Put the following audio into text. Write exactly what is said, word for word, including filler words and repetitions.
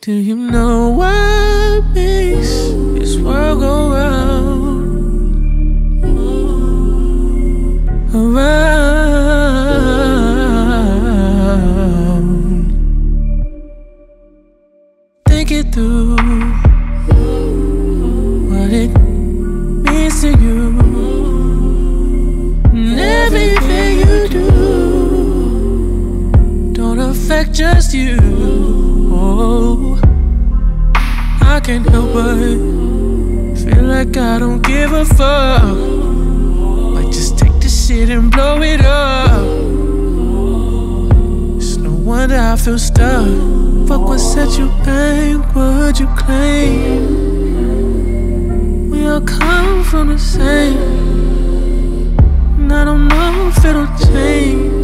Do you know what makes this world go round? Around. Think it through, what it means to you, and everything you do don't affect just you. Oh, I can't help but feel like I don't give a fuck. Like just take this shit and blow it up. It's no wonder I feel stuck. Fuck what set you back, what you claim. We all come from the same, and I don't know if it'll change.